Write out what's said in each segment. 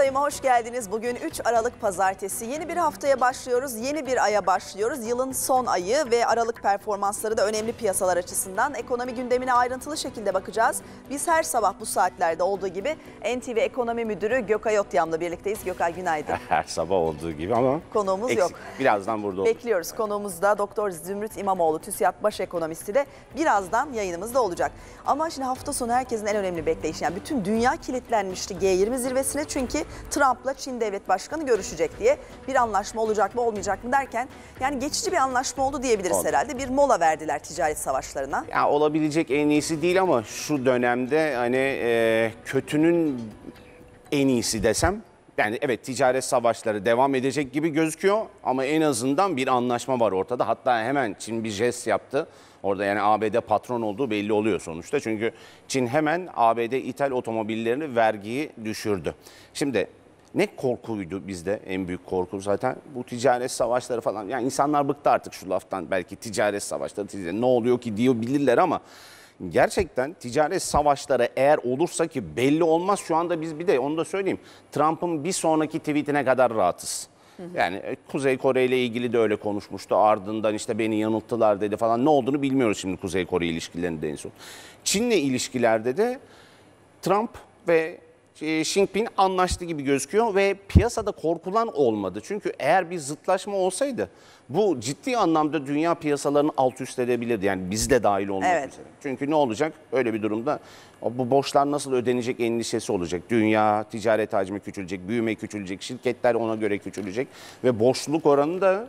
Buradayım'a hoş geldiniz. Bugün 3 Aralık Pazartesi. Yeni bir haftaya başlıyoruz, yeni bir aya başlıyoruz. Yılın son ayı ve Aralık performansları da önemli piyasalar açısından. Ekonomi gündemine ayrıntılı şekilde bakacağız. Biz her sabah bu saatlerde olduğu gibi NTV Ekonomi Müdürü Gökay Otyam'la birlikteyiz. Gökay günaydın. Her sabah olduğu gibi ama konuğumuz eksik. yok. Birazdan burada olur. Bekliyoruz. Konuğumuz da Doktor Zümrüt İmamoğlu, TÜSİAD Baş Ekonomisti de birazdan yayınımızda olacak. Ama şimdi hafta sonu herkesin en önemli bekleyişi. Yani bütün dünya kilitlenmişti G20 zirvesine çünkü Trump'la Çin Devlet Başkanı görüşecek diye. Bir anlaşma olacak mı olmayacak mı derken yani geçici bir anlaşma oldu diyebiliriz Oldu. herhalde. Bir mola verdiler ticaret savaşlarına. Ya olabilecek en iyisi değil ama şu dönemde hani kötünün en iyisi desem. Yani evet ticaret savaşları devam edecek gibi gözüküyor ama en azından bir anlaşma var ortada. Hatta hemen Çin bir jest yaptı. Orada yani ABD patron olduğu belli oluyor sonuçta. Çünkü Çin hemen ABD ithal otomobillerini vergiyi düşürdü. Şimdi ne korkuydu bizde, en büyük korku zaten bu ticaret savaşları falan. Yani insanlar bıktı artık şu laftan, belki ticaret savaşları ne oluyor ki diyebilirler ama gerçekten ticaret savaşları eğer olursa, ki belli olmaz şu anda, biz bir de onu da söyleyeyim, Trump'ın bir sonraki tweetine kadar rahatız. Yani Kuzey Kore ile ilgili de öyle konuşmuştu. Ardından işte beni yanılttılar dedi falan. Ne olduğunu bilmiyoruz şimdi Kuzey Kore ilişkilerinde en son. Çin'le ilişkilerde de Trump ve Xi Jinping anlaştı gibi gözüküyor ve piyasada korkulan olmadı. Çünkü eğer bir zıtlaşma olsaydı bu ciddi anlamda dünya piyasalarını alt üst edebilirdi. Yani biz de dahil olmak üzere. Çünkü ne olacak? Öyle bir durumda bu borçlar nasıl ödenecek endişesi olacak. Dünya ticaret hacmi küçülecek, büyüme küçülecek, şirketler ona göre küçülecek ve borçluluk oranı da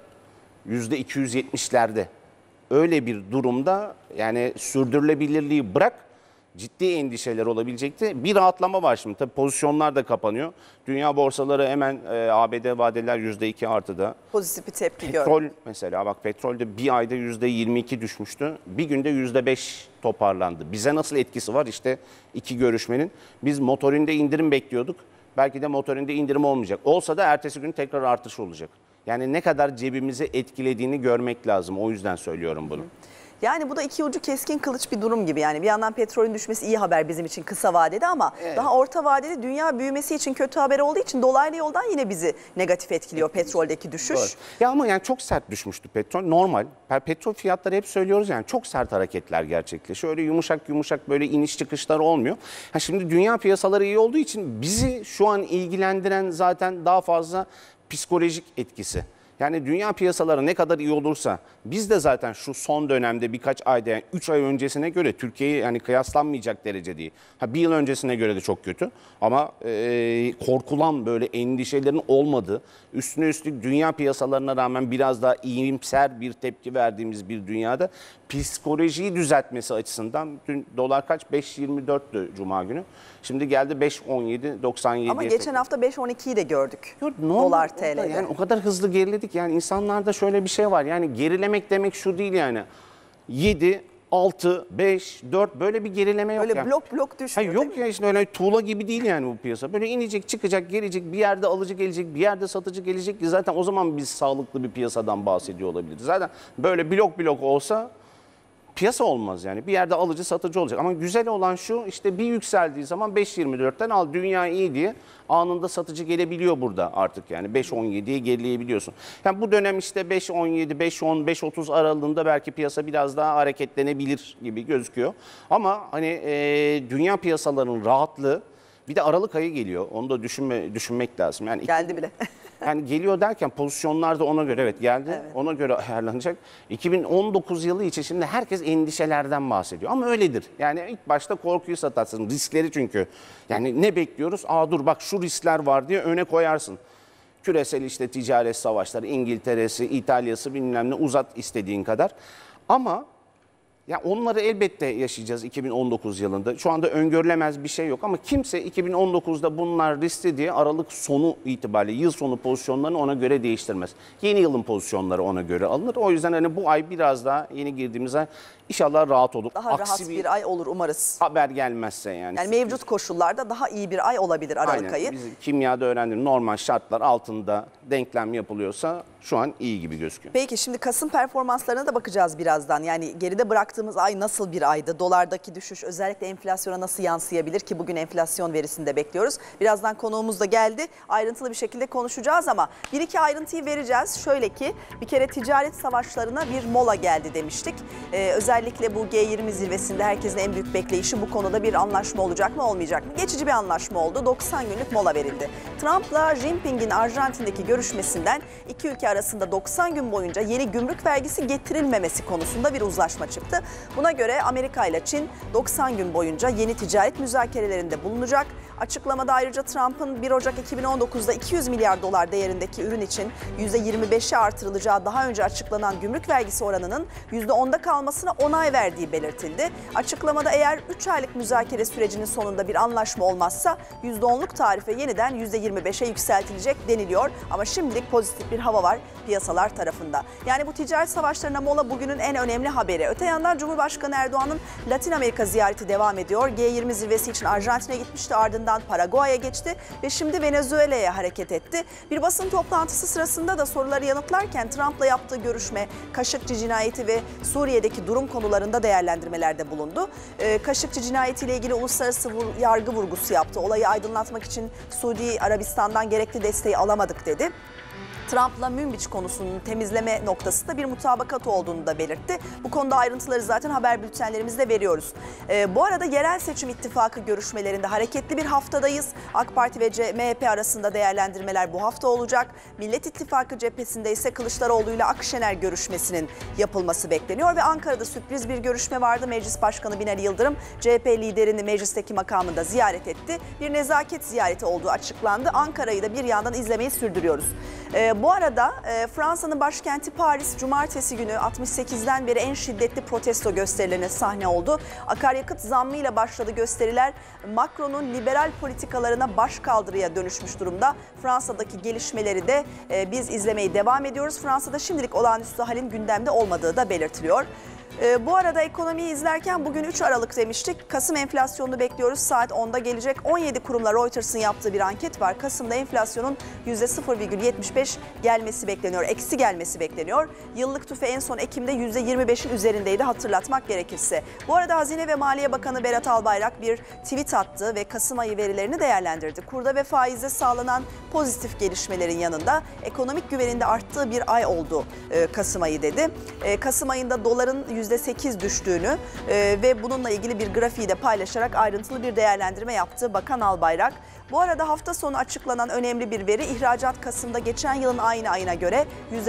%270'lerde. Öyle bir durumda yani sürdürülebilirliği bırak, ciddi endişeler olabilecekti. Bir rahatlama var şimdi. Tabii pozisyonlar da kapanıyor. Dünya borsaları hemen ABD vadeler %2 artıda. Pozitif bir tepki gördü. Petrol mesela, bak petrolde bir ayda %22 düşmüştü. Bir günde %5 toparlandı. Bize nasıl etkisi var? İşte iki görüşmenin. Biz motorinde indirim bekliyorduk. Belki de motorinde indirim olmayacak. Olsa da ertesi gün tekrar artış olacak. Yani ne kadar cebimizi etkilediğini görmek lazım. O yüzden söylüyorum bunu. Yani bu da iki ucu keskin kılıç bir durum gibi. Yani bir yandan petrolün düşmesi iyi haber bizim için kısa vadede ama daha orta vadede dünya büyümesi için kötü haber olduğu için dolaylı yoldan yine bizi negatif etkiliyor petroldeki düşüş. Doğru. Ya ama yani çok sert düşmüştü petrol. Normal. Petrol fiyatları hep söylüyoruz yani çok sert hareketler gerçekleşiyor. Öyle yumuşak yumuşak böyle iniş çıkışlar olmuyor. Ha şimdi dünya piyasaları iyi olduğu için bizi şu an ilgilendiren zaten daha fazla psikolojik etkisi. Yani dünya piyasaları ne kadar iyi olursa biz de zaten şu son dönemde birkaç ayda, yani 3 ay öncesine göre Türkiye'yi yani kıyaslanmayacak derece değil. Ha, bir yıl öncesine göre de çok kötü ama korkulan böyle endişelerin olmadığı, üstüne üstlük dünya piyasalarına rağmen biraz daha iyimser bir tepki verdiğimiz bir dünyada psikolojiyi düzeltmesi açısından dün dolar kaç? 5.24'tü Cuma günü. Şimdi geldi 5.17.97. Ama geçen hafta 5.12'yi de gördük. Dolar TL'de. Yani o kadar hızlı geriledik. Yani insanlarda şöyle bir şey var. Yani gerilemek demek şu değil yani. 7, 6, 5, 4 böyle bir gerileme yok. Öyle yani. blok blok düşmüyor. Yok ya, işte öyle tuğla gibi değil yani bu piyasa. Böyle inecek, çıkacak, gelecek, bir yerde alıcı gelecek, bir yerde satıcı gelecek ki zaten o zaman biz sağlıklı bir piyasadan bahsediyor olabiliriz. Zaten böyle blok blok olsa piyasa olmaz yani. Bir yerde alıcı satıcı olacak. Ama güzel olan şu, işte bir yükseldiği zaman 5.24'ten al, dünya iyi diye anında satıcı gelebiliyor burada artık yani. 5.17'ye gerileyebiliyorsun. Yani bu dönem işte 5.17, 5.10, 5.30 aralığında belki piyasa biraz daha hareketlenebilir gibi gözüküyor. Ama hani dünya piyasalarının rahatlığı, bir de Aralık ayı geliyor. Onu da düşünmek lazım. Yani Geldi bile. Yani geliyor derken pozisyonlar da ona göre geldi. Evet. Ona göre ayarlanacak. 2019 yılı için şimdi herkes endişelerden bahsediyor. Ama öyledir. Yani ilk başta korkuyu satarsın. Riskleri çünkü. Yani ne bekliyoruz? Dur bak şu riskler var diye öne koyarsın. Küresel işte ticaret savaşları, İngiltere'si, İtalya'sı bilmem ne, uzat istediğin kadar. Ama ya onları elbette yaşayacağız 2019 yılında. Şu anda öngörülemez bir şey yok ama kimse 2019'da bunlar riskli diye Aralık sonu itibariyle yıl sonu pozisyonlarını ona göre değiştirmez. Yeni yılın pozisyonları ona göre alınır. O yüzden hani bu ay biraz daha, yeni girdiğimiz ay inşallah rahat olur. Daha rahat bir ay olur umarız. Haber gelmezse yani. Yani mevcut koşullarda daha iyi bir ay olabilir Aralık ayı. Biz kimyada öğrendiğimiz normal şartlar altında denklem yapılıyorsa şu an iyi gibi gözüküyor. Peki şimdi Kasım performanslarına da bakacağız birazdan. Yani geride bıraktığımız ay nasıl bir aydı? Dolardaki düşüş özellikle enflasyona nasıl yansıyabilir ki bugün enflasyon verisini de bekliyoruz. Birazdan konuğumuz da geldi. Ayrıntılı bir şekilde konuşacağız ama bir iki ayrıntıyı vereceğiz. Şöyle ki bir kere ticaret savaşlarına bir mola geldi demiştik. Özellikle bu G20 zirvesinde herkesin en büyük bekleyişi bu konuda bir anlaşma olacak mı olmayacak mı? Geçici bir anlaşma oldu. 90 günlük mola verildi. Trump'la Xi Jinping'in Arjantin'deki görüşmesinden iki ülke arasında 90 gün boyunca yeni gümrük vergisi getirilmemesi konusunda bir uzlaşma çıktı. Buna göre Amerika ile Çin 90 gün boyunca yeni ticaret müzakerelerinde bulunacak. Açıklamada ayrıca Trump'ın 1 Ocak 2019'da 200 milyar dolar değerindeki ürün için %25'e artırılacağı daha önce açıklanan gümrük vergisi oranının %10'da kalmasına onay verdiği belirtildi. Açıklamada eğer 3 aylık müzakere sürecinin sonunda bir anlaşma olmazsa %10'luk tarife yeniden %25'e yükseltilecek deniliyor. Ama şimdilik pozitif bir hava var piyasalar tarafında. Yani bu ticaret savaşlarına mola bugünün en önemli haberi. Öte yandan Cumhurbaşkanı Erdoğan'ın Latin Amerika ziyareti devam ediyor. G20 zirvesi için Arjantin'e gitmişti, ardından Paraguay'a geçti ve şimdi Venezuela'ya hareket etti. Bir basın toplantısı sırasında da soruları yanıtlarken Trump'la yaptığı görüşme, Kaşıkçı cinayeti ve Suriye'deki durum konularında değerlendirmelerde bulundu. Kaşıkçı cinayetiyle ilgili uluslararası yargı vurgusu yaptı. Olayı aydınlatmak için Suudi Arabistan'dan gerekli desteği alamadık dedi. Trump'la Münbiç konusunun temizleme noktasında bir mutabakat olduğunu da belirtti. Bu konuda ayrıntıları zaten haber bültenlerimizde veriyoruz. Bu arada yerel seçim ittifakı görüşmelerinde hareketli bir haftadayız. AK Parti ve MHP arasında değerlendirmeler bu hafta olacak. Millet İttifakı cephesinde ise Kılıçdaroğlu ile Akşener görüşmesinin yapılması bekleniyor ve Ankara'da sürpriz bir görüşme vardı. Meclis Başkanı Binali Yıldırım CHP liderini meclisteki makamında ziyaret etti. Bir nezaket ziyareti olduğu açıklandı. Ankara'yı da bir yandan izlemeyi sürdürüyoruz. Bu arada Fransa'nın başkenti Paris cumartesi günü 68'den beri en şiddetli protesto gösterilerine sahne oldu. Akaryakıt zammıyla başladı gösteriler. Macron'un liberal politikalarına başkaldırıya dönüşmüş durumda. Fransa'daki gelişmeleri de biz izlemeye devam ediyoruz. Fransa'da şimdilik olağanüstü halin gündemde olmadığı da belirtiliyor. Bu arada ekonomiyi izlerken bugün 3 Aralık demiştik. Kasım enflasyonunu bekliyoruz. Saat 10'da gelecek. 17 kurumla Reuters'ın yaptığı bir anket var. Kasım'da enflasyonun %0,75 gelmesi bekleniyor. Eksi gelmesi bekleniyor. Yıllık tüfe en son Ekim'de %25'in üzerindeydi hatırlatmak gerekirse. Bu arada Hazine ve Maliye Bakanı Berat Albayrak bir tweet attı ve Kasım ayı verilerini değerlendirdi. Kurda ve faizde sağlanan pozitif gelişmelerin yanında ekonomik güvenin de arttığı bir ay oldu Kasım ayı dedi. Kasım ayında doların %8 düştüğünü ve bununla ilgili bir grafiği de paylaşarak ayrıntılı bir değerlendirme yaptı Bakan Albayrak. Bu arada hafta sonu açıklanan önemli bir veri, ihracat Kasım'da geçen yılın aynı ayına göre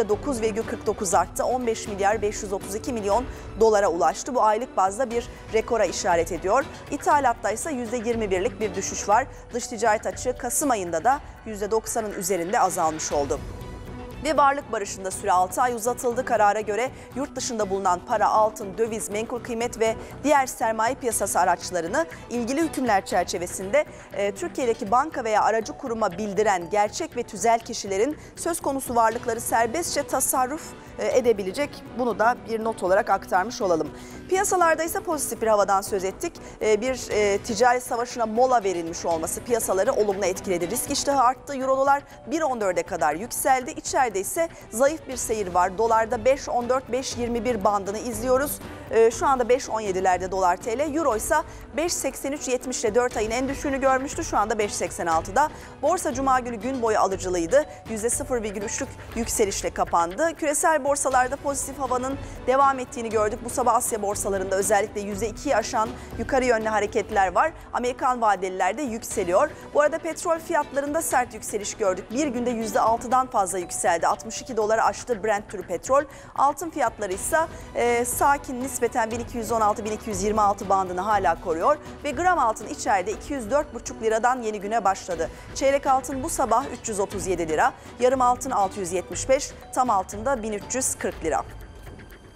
%9,49 arttı. 15 milyar 532 milyon dolara ulaştı. Bu aylık bazda bir rekora işaret ediyor. İthalatta ise %21'lik bir düşüş var. Dış ticaret açığı Kasım ayında da %90'ın üzerinde azalmış oldu. Ve varlık barışında süre 6 ay uzatıldı. Karara göre yurt dışında bulunan para, altın, döviz, menkul kıymet ve diğer sermaye piyasası araçlarını ilgili hükümler çerçevesinde Türkiye'deki banka veya aracı kuruma bildiren gerçek ve tüzel kişilerin söz konusu varlıkları serbestçe tasarruf edebilecek. Bunu da bir not olarak aktarmış olalım. Piyasalarda ise pozitif bir havadan söz ettik. Bir ticaret savaşına mola verilmiş olması piyasaları olumlu etkiledi. Risk iştahı arttı. Euro dolar 1.14'e kadar yükseldi. İçeride ise zayıf bir seyir var. Dolarda 5.14-5.21 bandını izliyoruz. Şu anda 5.17'lerde dolar TL. Euro ise 5.83.70'le 4 ayın en düşüğünü görmüştü. Şu anda 5.86'da. Borsa Cuma günü gün boyu alıcılıydı. %0,3'lük yükselişle kapandı. Küresel borsalarda pozitif havanın devam ettiğini gördük. Bu sabah Asya borsalarında özellikle %2'yi aşan yukarı yönlü hareketler var. Amerikan vadeliler de yükseliyor. Bu arada petrol fiyatlarında sert yükseliş gördük. Bir günde %6'dan fazla yükseldi. 62 doları aştı Brent türü petrol. Altın fiyatları ise sakin, nispeten 1216-1226 bandını hala koruyor. Ve gram altın içeride 204,5 liradan yeni güne başladı. Çeyrek altın bu sabah 337 lira. Yarım altın 675, tam altında 1340 lira.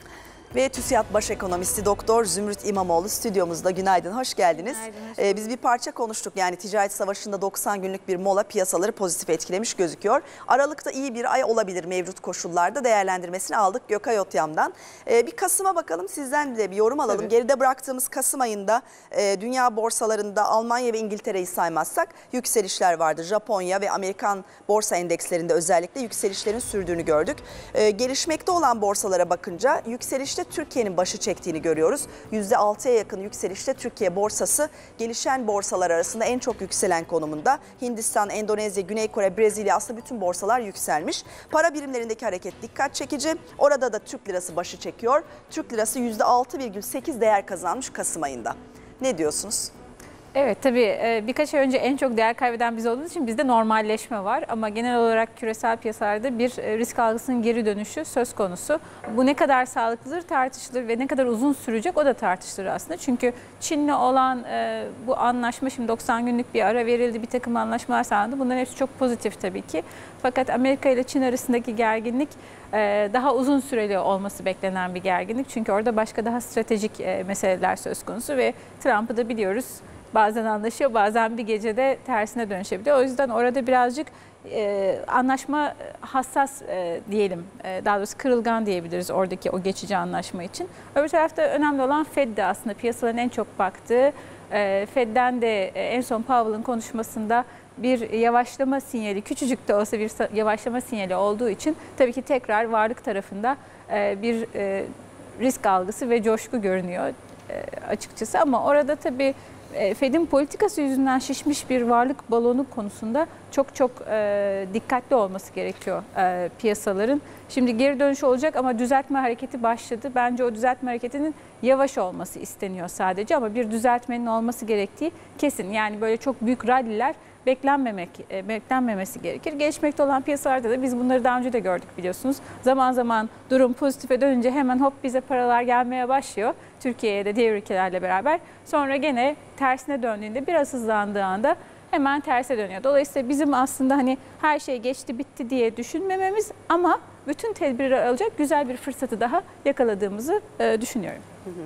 Ve TÜSİAD Baş Ekonomisti Doktor Zümrüt İmamoğlu stüdyomuzda. Günaydın, hoş geldiniz. Günaydın, Biz bir parça konuştuk. Yani ticaret savaşında 90 günlük bir mola piyasaları pozitif etkilemiş gözüküyor. Aralıkta iyi bir ay olabilir mevcut koşullarda, değerlendirmesini aldık Gökay Otyam'dan. Bir Kasım'a bakalım, sizden de bir yorum alalım. Tabii. Geride bıraktığımız Kasım ayında dünya borsalarında Almanya ve İngiltere'yi saymazsak yükselişler vardı. Japonya ve Amerikan borsa endekslerinde özellikle yükselişlerin sürdüğünü gördük. Gelişmekte olan borsalara bakınca yükselişte Türkiye'nin başı çektiğini görüyoruz. %6'ya yakın yükselişte Türkiye borsası gelişen borsalar arasında en çok yükselen konumunda. Hindistan, Endonezya, Güney Kore, Brezilya, aslında bütün borsalar yükselmiş. Para birimlerindeki hareket dikkat çekici. Orada da Türk lirası başı çekiyor. Türk lirası %6,8 değer kazanmış Kasım ayında. Ne diyorsunuz? Evet, tabii birkaç ay önce en çok değer kaybeden biz olduğumuz için bizde normalleşme var. Ama genel olarak küresel piyasalarda bir risk algısının geri dönüşü söz konusu. Bu ne kadar sağlıklıdır tartışılır ve ne kadar uzun sürecek o da tartışılır aslında. Çünkü Çin'le olan bu anlaşma, şimdi 90 günlük bir ara verildi, bir takım anlaşmalar sağlandı. Bunların hepsi çok pozitif tabii ki. Fakat Amerika ile Çin arasındaki gerginlik daha uzun süreli olması beklenen bir gerginlik. Çünkü orada başka daha stratejik meseleler söz konusu ve Trump'ı da biliyoruz. Bazen anlaşıyor, bazen bir gecede tersine dönüşebiliyor. O yüzden orada birazcık anlaşma hassas diyelim, daha doğrusu kırılgan diyebiliriz oradaki o geçici anlaşma için. Öbür tarafta önemli olan Fed'de aslında piyasaların en çok baktığı. Fed'den de en son Powell'ın konuşmasında bir yavaşlama sinyali, küçücük de olsa bir yavaşlama sinyali olduğu için tabii ki tekrar varlık tarafında bir risk algısı ve coşku görünüyor açıkçası. Ama orada tabii Fed'in politikası yüzünden şişmiş bir varlık balonu konusunda çok dikkatli olması gerekiyor piyasaların. Şimdi geri dönüş olacak ama düzeltme hareketi başladı. Bence o düzeltme hareketinin yavaş olması isteniyor sadece ama bir düzeltmenin olması gerektiği kesin. Yani böyle çok büyük ralliler beklenmemesi gerekir. Gelişmekte olan piyasalarda da biz bunları daha önce de gördük biliyorsunuz. Zaman zaman durum pozitife dönünce hemen hop bize paralar gelmeye başlıyor. Türkiye'ye de diğer ülkelerle beraber. Sonra gene tersine döndüğünde biraz hızlandığı anda hemen terse dönüyor. Dolayısıyla bizim aslında hani her şey geçti bitti diye düşünmememiz ama bütün tedbirleri alacak güzel bir fırsatı daha yakaladığımızı düşünüyorum.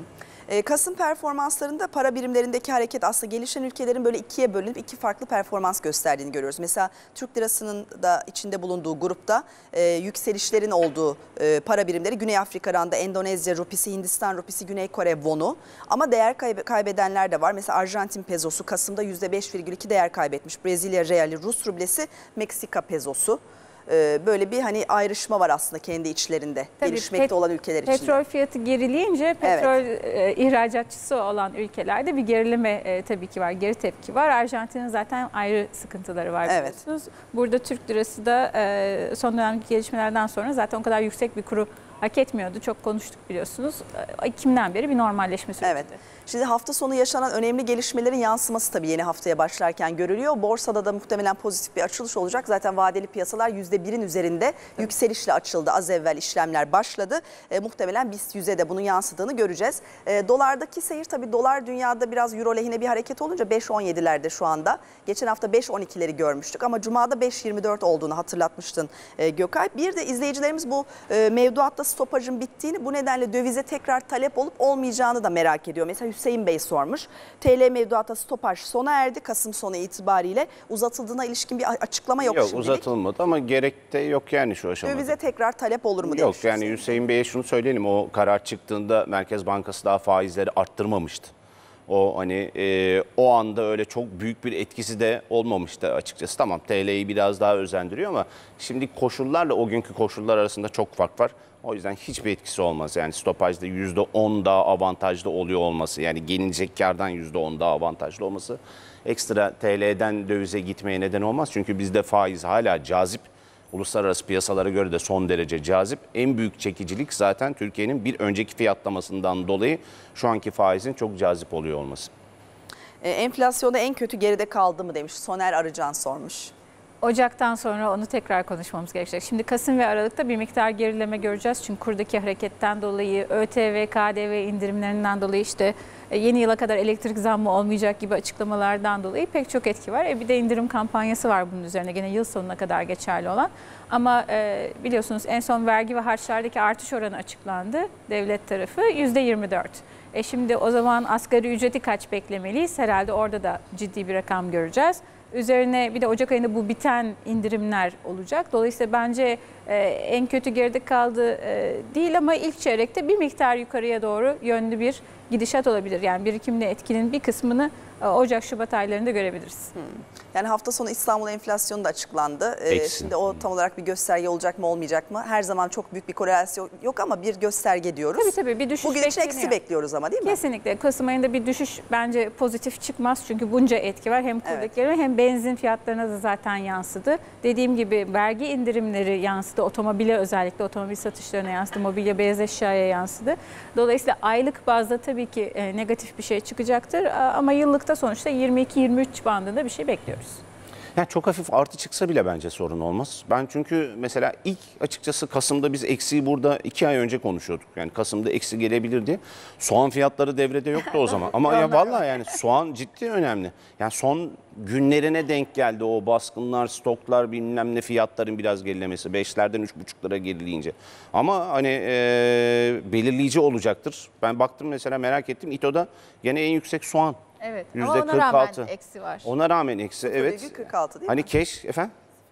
Kasım performanslarında para birimlerindeki hareket aslında gelişen ülkelerin böyle ikiye bölünüp iki farklı performans gösterdiğini görüyoruz. Mesela Türk lirasının da içinde bulunduğu grupta yükselişlerin olduğu para birimleri Güney Afrika Randa, Endonezya Rupisi, Hindistan Rupisi, Güney Kore Wonu. Ama değer kaybedenler de var. Mesela Arjantin pezosu Kasım'da %5,2 değer kaybetmiş. Brezilya Reali, Rus rublesi, Meksika pezosu. Böyle bir hani ayrışma var aslında kendi içlerinde. Tabii, gelişmekte olan ülkeler için. Petrol fiyatı gerileyince petrol ihracatçısı olan ülkelerde bir gerileme tabii ki var, geri tepki var. Arjantin'in zaten ayrı sıkıntıları var biliyorsunuz. Burada Türk lirası da son dönemdeki gelişmelerden sonra zaten o kadar yüksek bir kuru hak etmiyordu. Çok konuştuk biliyorsunuz. Ekim'den beri bir normalleşme süreci. Evet. Şimdi hafta sonu yaşanan önemli gelişmelerin yansıması tabii yeni haftaya başlarken görülüyor. Borsada da muhtemelen pozitif bir açılış olacak. Zaten vadeli piyasalar %1'in üzerinde yükselişle açıldı. Az evvel işlemler başladı. Muhtemelen BIST 100'e de bunun yansıdığını göreceğiz. Dolardaki seyir tabii dolar dünyada biraz euro lehine bir hareket olunca 5.17'lerde şu anda. Geçen hafta 5.12'leri görmüştük ama Cuma'da 5.24 olduğunu hatırlatmıştın Gökay. Bir de izleyicilerimiz bu mevduatta stopajın bittiğini, bu nedenle dövize tekrar talep olup olmayacağını da merak ediyor. Mesela Hüseyin Bey sormuş. TL mevduatta stopaj sona erdi. Kasım sonu itibariyle uzatıldığına ilişkin bir açıklama yok şimdilik. Yok, uzatılmadı ama gerek de yok yani şu aşamada. Dövize tekrar talep olur mu demiş. Yok yani Hüseyin Bey'e şunu söyleyelim, o karar çıktığında Merkez Bankası daha faizleri arttırmamıştı. O hani o anda öyle çok büyük bir etkisi de olmamıştı açıkçası. Tamam, TL'yi biraz daha özendiriyor ama şimdi koşullarla o günkü koşullar arasında çok fark var. O yüzden hiçbir etkisi olmaz. Yani stopajda %10 daha avantajlı oluyor olması, yani gelinecek kardan %10 daha avantajlı olması ekstra TL'den dövize gitmeye neden olmaz. Çünkü bizde faiz hala cazip. Uluslararası piyasalara göre de son derece cazip. En büyük çekicilik zaten Türkiye'nin bir önceki fiyatlamasından dolayı şu anki faizin çok cazip oluyor olması. Enflasyonda en kötü geride kaldı mı demiş. Soner Arıcan sormuş. Ocak'tan sonra onu tekrar konuşmamız gerekecek. Şimdi Kasım ve Aralık'ta bir miktar gerileme göreceğiz. Çünkü kurdaki hareketten dolayı, ÖTV, KDV indirimlerinden dolayı işte yeni yıla kadar elektrik zammı olmayacak gibi açıklamalardan dolayı pek çok etki var. Bir de indirim kampanyası var bunun üzerine gene yıl sonuna kadar geçerli olan. Ama biliyorsunuz en son vergi ve harçlardaki artış oranı açıklandı. Devlet tarafı %24. Şimdi o zaman asgari ücreti kaç beklemeliyiz? Herhalde orada da ciddi bir rakam göreceğiz. Üzerine bir de Ocak ayında bu biten indirimler olacak. Dolayısıyla bence en kötü geride kaldı değil ama ilk çeyrekte bir miktar yukarıya doğru yönlü bir gidişat olabilir. Yani birikimli etkinin bir kısmını Ocak-Şubat aylarında görebiliriz. Yani hafta sonu İstanbul enflasyonu da açıklandı. Şimdi o tam olarak bir gösterge olacak mı olmayacak mı? Her zaman çok büyük bir korelasyon yok ama bir gösterge diyoruz. Tabii bir düşüş bugün için eksi bekliyoruz ama değil mi? Kesinlikle. Kasım ayında bir düşüş bence pozitif çıkmaz. Çünkü bunca etki var. Hem kurdakileri hem benzin fiyatlarına da zaten yansıdı. Dediğim gibi vergi indirimleri yansıdı. Otomobile özellikle otomobil satışlarına yansıdı. Mobilya, beyaz eşyaya yansıdı. Dolayısıyla aylık bazda tabii ki negatif bir şey çıkacaktır. Ama yıllıkta sonuçta 22-23 bandında bir şey bekliyoruz. Yani çok hafif artı çıksa bile bence sorun olmaz. Ben çünkü mesela ilk açıkçası Kasım'da biz eksiği burada 2 ay önce konuşuyorduk. Yani Kasım'da eksi gelebilir diye. Soğan fiyatları devrede yoktu o zaman. Ama ya vallahi yani soğan ciddi önemli. Yani son günlerine denk geldi o baskınlar, stoklar bilmem ne fiyatların biraz gerilemesi. 5'lerden 3,5'lara gerileyince. Ama hani belirleyici olacaktır. Ben baktım mesela merak ettim. İTO'da gene en yüksek soğan. Evet %46. ama ona rağmen eksi var. Ona rağmen eksi evet. 0,46 değil mi? Hani keş efendim?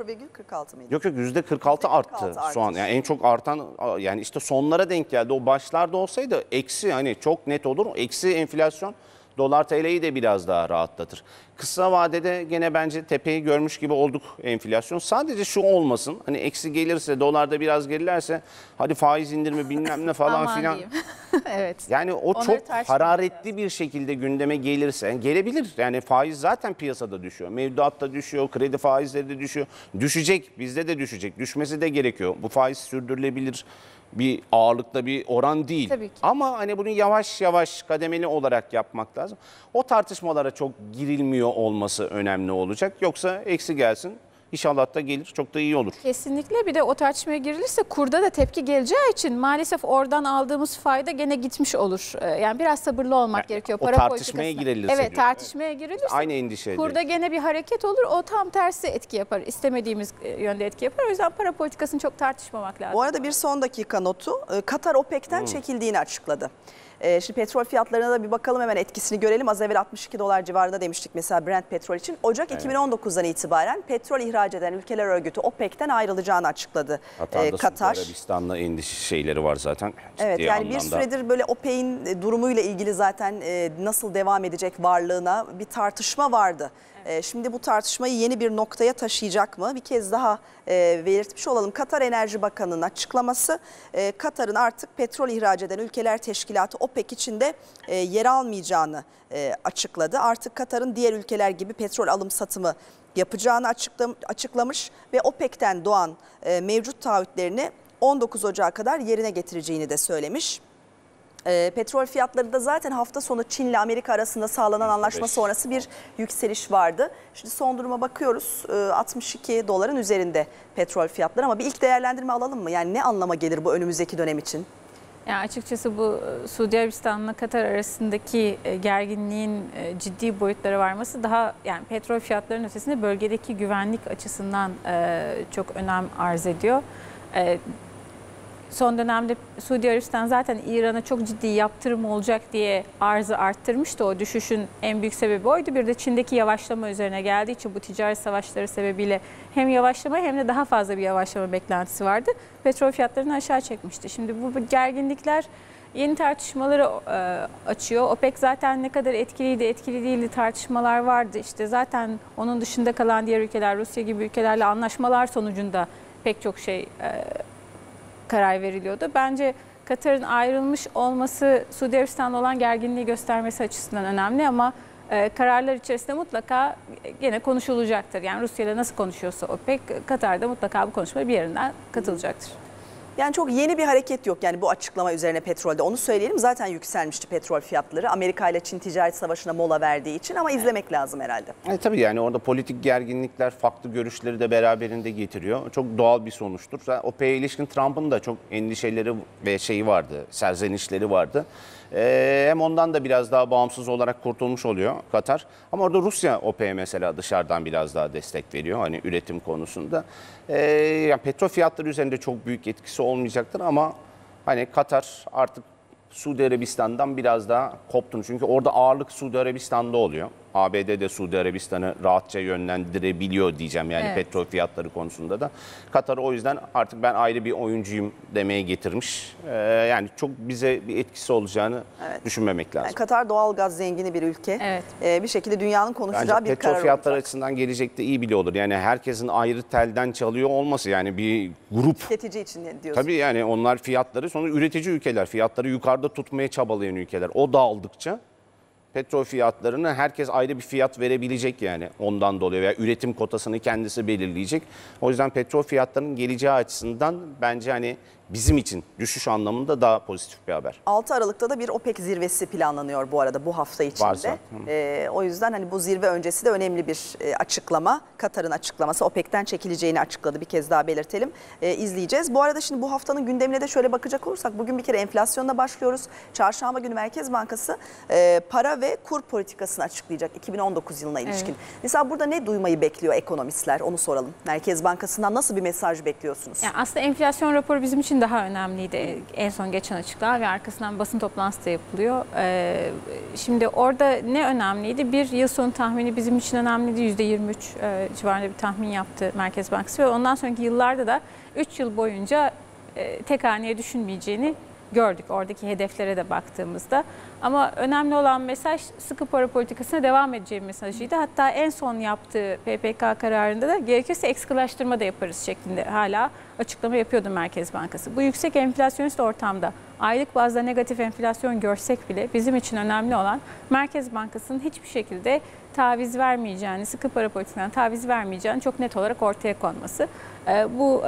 0,46 mıydı? Yok %46 arttı soğan. Yani en çok artan yani işte sonlara denk geldi. O başlarda olsaydı eksi hani çok net olur. Eksi enflasyon dolar TL'yi de biraz daha rahatlatır. Kısa vadede gene bence tepeyi görmüş gibi olduk enflasyon. Sadece şu olmasın. Hani eksi gelirse dolarda biraz gerilerse hadi faiz indirimi bilmem ne falan Aman filan. Evet. Yani o Onları çok tartışmamız hararetli bir şekilde gündeme gelirse gelebilir. Yani faiz zaten piyasada düşüyor. Mevduat da düşüyor, kredi faizleri de düşüyor. Düşecek, bizde de düşecek. Düşmesi de gerekiyor. Bu faiz sürdürülebilir bir ağırlıkta bir oran değil. Tabii ki. Ama hani bunu yavaş yavaş kademeli olarak yapmak lazım. O tartışmalara çok girilmiyor olması önemli olacak. Yoksa eksi gelsin. İnşallah da gelir. Çok da iyi olur. Kesinlikle bir de o tartışmaya girilirse kurda da tepki geleceği için maalesef oradan aldığımız fayda gene gitmiş olur. Yani biraz sabırlı olmak gerekiyor. o tartışmaya girilirse Evet diyor. tartışmaya girilirse Aynı endişe. kurda gene bir hareket olur. O tam tersi etki yapar. İstemediğimiz yönde etki yapar. O yüzden para politikasını çok tartışmamak lazım. Bu arada bir son dakika notu. Katar OPEC'ten çekildiğini açıkladı. Şimdi petrol fiyatlarına da bir bakalım hemen etkisini görelim. Az evvel 62 dolar civarında demiştik mesela Brent petrol için. Ocak 2019'dan itibaren petrol ihraç eden ülkeler örgütü OPEC'ten ayrılacağını açıkladı Katar. Arabistan'la endişe şeyleri var zaten. Evet Ciddi yani anlamda. bir süredir böyle OPEC'in durumuyla ilgili zaten nasıl devam edecek varlığına bir tartışma vardı. Şimdi bu tartışmayı yeni bir noktaya taşıyacak mı? Bir kez daha belirtmiş olalım. Katar Enerji Bakanı'nın açıklaması Katar'ın artık petrol ihraç eden ülkeler teşkilatı OPEC içinde yer almayacağını açıkladı. Artık Katar'ın diğer ülkeler gibi petrol alım satımı yapacağını açıklamış ve OPEC'ten doğan mevcut taahhütlerini 19 Ocağı kadar yerine getireceğini de söylemiş. Petrol fiyatları da zaten hafta sonu Çin ile Amerika arasında sağlanan anlaşma sonrası bir yükseliş vardı. Şimdi son duruma bakıyoruz. 62 doların üzerinde petrol fiyatları ama bir ilk değerlendirme alalım mı? Yani ne anlama gelir bu önümüzdeki dönem için? Yani açıkçası bu Suudi Arabistan'la Katar arasındaki gerginliğin ciddi boyutlara varması daha yani petrol fiyatlarının ötesinde bölgedeki güvenlik açısından çok önem arz ediyor. Son dönemde Suudi Arabistan zaten İran'a çok ciddi yaptırım olacak diye arzı arttırmıştı. O düşüşün en büyük sebebi oydu. Bir de Çin'deki yavaşlama üzerine geldiği için bu ticaret savaşları sebebiyle hem yavaşlama hem de daha fazla bir yavaşlama beklentisi vardı. Petrol fiyatlarını aşağı çekmişti. Şimdi bu gerginlikler yeni tartışmaları açıyor. OPEC zaten ne kadar etkiliydi, etkili değildi tartışmalar vardı. İşte zaten onun dışında kalan diğer ülkeler, Rusya gibi ülkelerle anlaşmalar sonucunda pek çok şey karar veriliyordu. Bence Katar'ın ayrılmış olması Suudi Arabistan'la olan gerginliği göstermesi açısından önemli ama kararlar içerisinde mutlaka gene konuşulacaktır. Yani Rusya ile nasıl konuşuyorsa OPEC, Katar'da mutlaka bu konuşmaya bir yerinden katılacaktır. Yani çok yeni bir hareket yok yani bu açıklama üzerine petrolde. Onu söyleyelim, zaten yükselmişti petrol fiyatları. Amerika ile Çin ticaret savaşına mola verdiği için, ama izlemek lazım herhalde. Tabii yani orada politik gerginlikler farklı görüşleri de beraberinde getiriyor. Çok doğal bir sonuçtur. OPEC'e ilişkin Trump'ın da çok endişeleri ve şeyi vardı, serzenişleri vardı. Hem ondan da biraz daha bağımsız olarak kurtulmuş oluyor Katar. Ama orada Rusya OPEC'e mesela dışarıdan biraz daha destek veriyor hani üretim konusunda. Yani petrol fiyatları üzerinde çok büyük etkisi olmayacaktır ama hani Katar artık Suudi Arabistan'dan biraz daha koptuğunu. Çünkü orada ağırlık Suudi Arabistan'da oluyor. ABD de Suudi Arabistan'ı rahatça yönlendirebiliyor diyeceğim yani evet. petrol fiyatları konusunda da. Katar o yüzden artık ben ayrı bir oyuncuyum demeye getirmiş. Yani çok bize bir etkisi olacağını düşünmemek lazım. Yani Katar doğalgaz zengini bir ülke. Evet. Bir şekilde dünyanın konuşacağı Bence bir petrol karar fiyatları olacak. açısından gelecekte iyi bile olur. Yani herkesin ayrı telden çalıyor olması yani bir grup. Tüketici için ne diyorsun? Tabii yani onlar fiyatları sonra üretici ülkeler, fiyatları yukarıda tutmaya çabalayan ülkeler. O dağıldıkça petrol fiyatlarını herkes ayrı bir fiyat verebilecek yani ondan dolayı veya üretim kotasını kendisi belirleyecek. O yüzden petrol fiyatlarının geleceği açısından bence hani bizim için düşüş anlamında daha pozitif bir haber. 6 Aralık'ta da bir OPEC zirvesi planlanıyor bu arada bu hafta içinde. Var zaten. O yüzden hani bu zirve öncesi de önemli bir açıklama. Katar'ın açıklaması, OPEC'ten çekileceğini açıkladı, bir kez daha belirtelim. İzleyeceğiz. Bu arada şimdi bu haftanın gündemine de şöyle bakacak olursak bugün bir kere enflasyonla başlıyoruz. Çarşamba günü Merkez Bankası para ve kur politikasını açıklayacak 2019 yılına ilişkin. Evet. Mesela burada ne duymayı bekliyor ekonomistler, onu soralım. Merkez Bankası'ndan nasıl bir mesaj bekliyorsunuz? Yani aslında enflasyon raporu bizim için daha önemliydi. En son geçen açıklama ve arkasından basın toplantısı da yapılıyor. Şimdi orada ne önemliydi? Bir, yıl sonu tahmini bizim için önemliydi. %23 civarında bir tahmin yaptı Merkez Bankası ve ondan sonraki yıllarda da 3 yıl boyunca tek haneye düşünmeyeceğini gördük oradaki hedeflere de baktığımızda. Ama önemli olan mesaj sıkı para politikasına devam edeceği mesajıydı. Hatta en son yaptığı PPK kararında da gerekirse ekskalaştırma da yaparız şeklinde hala açıklama yapıyordu Merkez Bankası. Bu yüksek enflasyonist ortamda aylık bazda negatif enflasyon görsek bile bizim için önemli olan Merkez Bankası'nın hiçbir şekilde taviz vermeyeceğini, sıkı para politikasından taviz vermeyeceğini çok net olarak ortaya konması. Bu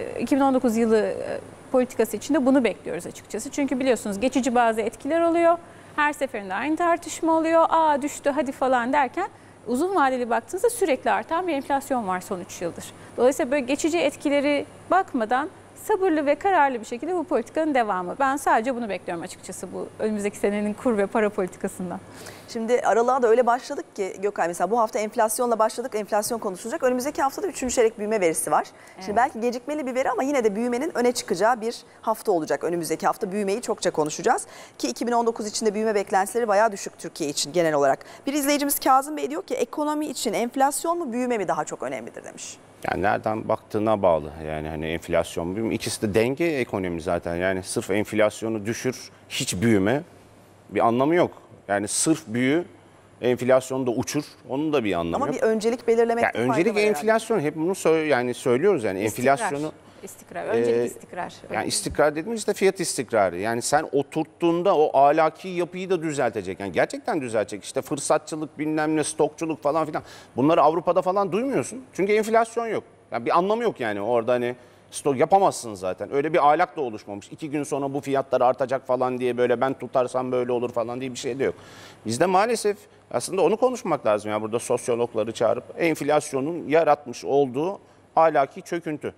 2019 yılı politikası içinde bunu bekliyoruz açıkçası. Çünkü biliyorsunuz geçici bazı etkiler oluyor. Her seferinde aynı tartışma oluyor. Aa düştü hadi falan derken uzun vadeli baktığınızda sürekli artan bir enflasyon var son 3 yıldır. Dolayısıyla böyle geçici etkileri bakmadan sabırlı ve kararlı bir şekilde bu politikanın devamı. Ben sadece bunu bekliyorum açıkçası bu önümüzdeki senenin kur ve para politikasından. Şimdi aralığa da öyle başladık ki Gökay, mesela bu hafta enflasyonla başladık, enflasyon konuşulacak. Önümüzdeki haftada 3. çeyrek büyüme verisi var. Evet. Şimdi belki gecikmeli bir veri ama yine de büyümenin öne çıkacağı bir hafta olacak. Önümüzdeki hafta büyümeyi çokça konuşacağız. Ki 2019 içinde büyüme beklentileri bayağı düşük Türkiye için genel olarak. Bir izleyicimiz Kazım Bey diyor ki ekonomi için enflasyon mu büyüme mi daha çok önemlidir demiş. Yani nereden baktığına bağlı. Yani hani enflasyon, büyüme ikisi de denge ekonomi zaten. Yani sırf enflasyonu düşür, hiç büyüme bir anlamı yok. Yani sırf büyü, enflasyonu da uçur, onun da bir anlamı yok. Ama bir öncelik belirlemekte yani fayda öncelik var enflasyon, hep bunu söylüyoruz yani enflasyonu. İstikrar, öncelik istikrar. Yani istikrar dediğimizde fiyat istikrarı. Yani sen oturttuğunda o ahlaki yapıyı da düzeltecek. Yani gerçekten düzeltecek. İşte fırsatçılık, bilmem ne, stokçuluk falan filan. Bunları Avrupa'da falan duymuyorsun. Çünkü enflasyon yok. Yani bir anlamı yok yani orada hani stok yapamazsın zaten. Öyle bir ahlak da oluşmamış. 2 gün sonra bu fiyatlar artacak falan diye böyle ben tutarsam böyle olur falan diye bir şey de yok. Bizde maalesef aslında onu konuşmak lazım. Yani burada sosyologları çağırıp enflasyonun yaratmış olduğu ahlaki çöküntü.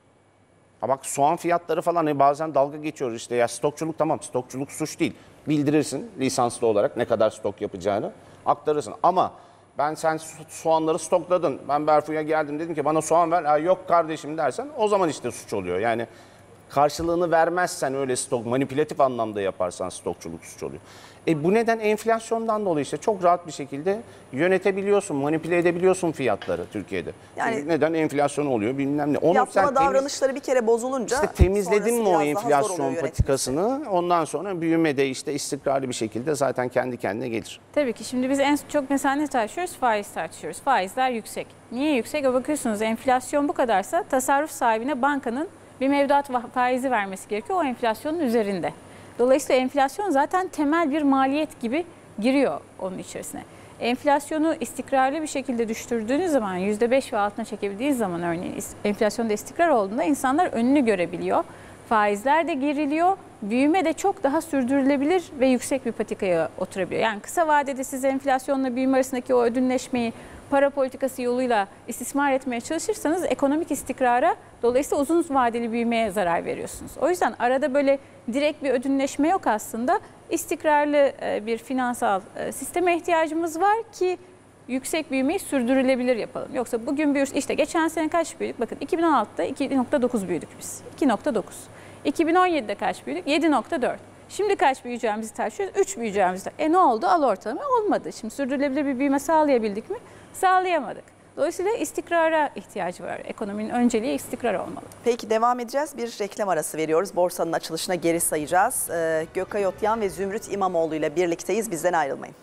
Ha bak soğan fiyatları falan bazen dalga geçiyoruz işte ya stokçuluk tamam stokçuluk suç değil. Bildirirsin lisanslı olarak ne kadar stok yapacağını aktarırsın. Ama sen soğanları stokladın. Ben Berfu'ya geldim dedim ki bana soğan ver. Yok kardeşim dersen o zaman işte suç oluyor. Yani karşılığını vermezsen öyle stok manipülatif anlamda yaparsan stokçuluk suç oluyor. Bu neden enflasyondan dolayı işte çok rahat bir şekilde yönetebiliyorsun, manipüle edebiliyorsun fiyatları Türkiye'de. Yani neden enflasyon oluyor bilmem ne. Onu yapma davranışları bir kere bozulunca İşte temizledin mi o enflasyon patikasını ondan sonra büyümede işte istikrarlı bir şekilde zaten kendi kendine gelir. Tabii ki şimdi biz en çok mesela ne tartışıyoruz? Faiz tartışıyoruz. Faizler yüksek. Niye yüksek? Bakıyorsunuz enflasyon bu kadarsa tasarruf sahibine bankanın bir mevduat faizi vermesi gerekiyor o enflasyonun üzerinde. Dolayısıyla enflasyon zaten temel bir maliyet gibi giriyor onun içerisine. Enflasyonu istikrarlı bir şekilde düşürdüğünüz zaman %5 ve altına çekebildiğiniz zaman örneğin enflasyonda istikrar olduğunda insanlar önünü görebiliyor. faizler de geriliyor. Büyüme de çok daha sürdürülebilir ve yüksek bir patikaya oturabiliyor. Yani kısa vadede siz enflasyonla büyüme arasındaki o ödünleşmeyi para politikası yoluyla istismar etmeye çalışırsanız ekonomik istikrara, dolayısıyla uzun vadeli büyümeye zarar veriyorsunuz. O yüzden arada böyle direkt bir ödünleşme yok aslında. İstikrarlı bir finansal sisteme ihtiyacımız var ki yüksek büyümeyi sürdürülebilir yapalım. Yoksa bugün büyürüz. İşte geçen sene kaç büyüdük? Bakın 2016'da 2.9 büyüdük biz. 2.9. 2017'de kaç büyüdük? 7.4. Şimdi kaç büyüyeceğimizi tartışıyoruz? 3 büyüyeceğimizi. Ne oldu? Al ortalama olmadı. Şimdi sürdürülebilir bir büyüme sağlayabildik mi? Sağlayamadık. Dolayısıyla istikrara ihtiyacı var. Ekonominin önceliği istikrar olmalı. Peki devam edeceğiz. Bir reklam arası veriyoruz. Borsanın açılışına geri sayacağız. Gökay Otyan ve Zümrüt İmamoğlu ile birlikteyiz. Bizden ayrılmayın.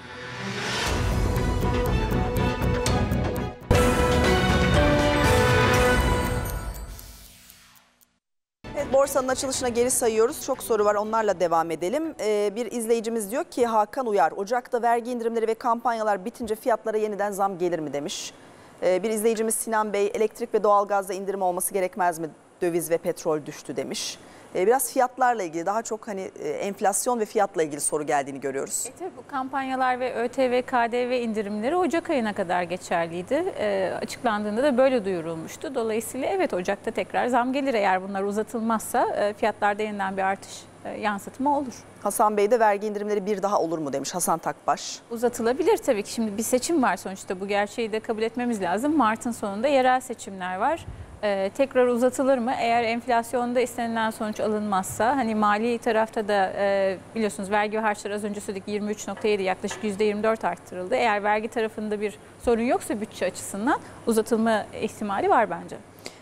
Evet, borsanın açılışına geri sayıyoruz. Çok soru var, onlarla devam edelim. Bir izleyicimiz diyor ki Hakan Uyar, Ocak'ta vergi indirimleri ve kampanyalar bitince fiyatlara yeniden zam gelir mi demiş. Bir izleyicimiz Sinan Bey, elektrik ve doğalgazda indirim olması gerekmez mi? Döviz ve petrol düştü demiş. Biraz fiyatlarla ilgili, daha çok hani enflasyon ve fiyatla ilgili soru geldiğini görüyoruz. Tabii bu kampanyalar ve ÖTV, KDV indirimleri Ocak ayına kadar geçerliydi. Açıklandığında da böyle duyurulmuştu. Dolayısıyla evet, Ocak'ta tekrar zam gelir eğer bunlar uzatılmazsa, fiyatlarda yeniden bir artış yansıtma olur. Hasan Bey de vergi indirimleri bir daha olur mu demiş, Hasan Takbaş. Uzatılabilir tabii ki. Şimdi bir seçim var sonuçta, bu gerçeği de kabul etmemiz lazım. Mart'ın sonunda yerel seçimler var. Tekrar uzatılır mı? Eğer enflasyonda istenilen sonuç alınmazsa, hani mali tarafta da biliyorsunuz vergi ve harçlar az önce söyledik 23.7, yaklaşık %24 arttırıldı. Eğer vergi tarafında bir sorun yoksa bütçe açısından uzatılma ihtimali var bence.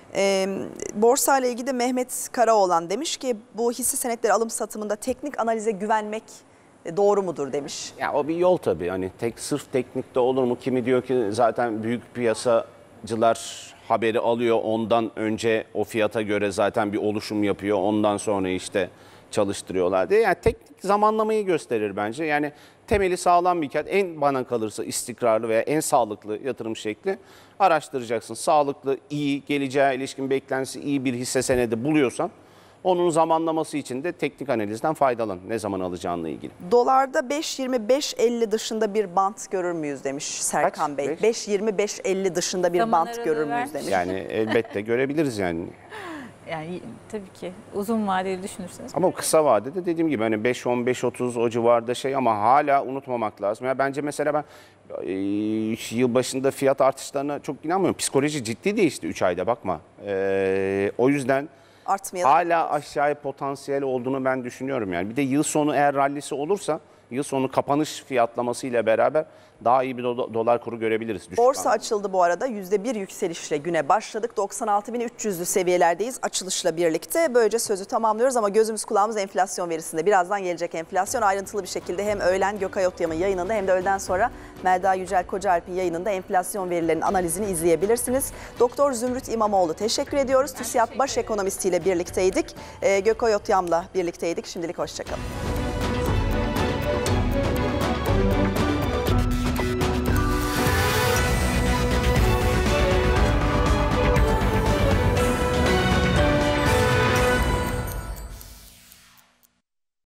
Borsa ile ilgili de Mehmet Karaoğlan demiş ki bu hisse senetleri alım satımında teknik analize güvenmek doğru mudur demiş. Ya o bir yol tabii. Hani sırf teknikte olur mu? Kimi diyor ki zaten büyük piyasacılar haberi alıyor, ondan önce o fiyata göre zaten bir oluşum yapıyor, ondan sonra işte çalıştırıyorlar diye. Yani teknik zamanlamayı gösterir bence. Yani temeli sağlam bir kağıt, en bana kalırsa istikrarlı veya en sağlıklı yatırım şekli araştıracaksın. Sağlıklı, iyi, geleceğe ilişkin beklentisi iyi bir hisse senedi buluyorsan onun zamanlaması için de teknik analizden faydalan, ne zaman alacağınla ilgili. Dolarda 5.20-5.50 dışında bir bant görür müyüz demiş Serkan Bey. 5.20-5.50 dışında bir Zaman bant görür müyüz vermiş. demiş. Yani elbette görebiliriz yani. Yani tabii ki uzun vadeli düşünürseniz. Ama kısa vadede dediğim gibi hani 5.10, 5.30 o civarda şey, ama hala unutmamak lazım. Ya bence mesela ben yılbaşında fiyat artışlarına çok inanmıyorum. Psikoloji ciddi değişti 3 ayda, bakma. O yüzden hala aşağıya potansiyel olduğunu ben düşünüyorum yani. Bir de yıl sonu eğer rallisi olursa, yıl sonu kapanış fiyatlaması ile beraber daha iyi bir dolar kuru görebiliriz. Borsa açıldı bu arada. %1 yükselişle güne başladık. 96.300'lü seviyelerdeyiz açılışla birlikte. Böylece sözü tamamlıyoruz ama gözümüz kulağımız enflasyon verisinde. Birazdan gelecek enflasyon ayrıntılı bir şekilde hem öğlen Gökay Otyan'ın yayınında hem de öğleden sonra Melda Yücel Kocaalp'in yayınında enflasyon verilerinin analizini izleyebilirsiniz. Doktor Zümrüt İmamoğlu teşekkür ediyoruz. TÜSİAD baş ekonomistiyle birlikteydik. Gökay Otyan'la birlikteydik. Şimdilik hoşçakalın.